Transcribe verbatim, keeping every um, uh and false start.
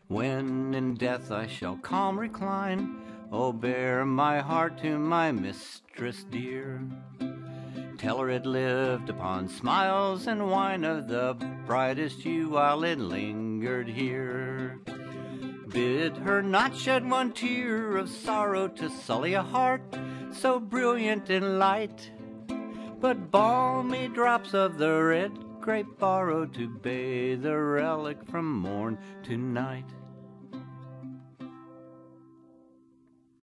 When in death I shall calm recline, oh, bear my heart to my mistress dear. Tell her it lived upon smiles and wine of the brightest hue while it lingered here. Bid her not shed one tear of sorrow to sully a heart so brilliant in light, but balmy drops of the red grape borrow to bathe the relic from morn to night.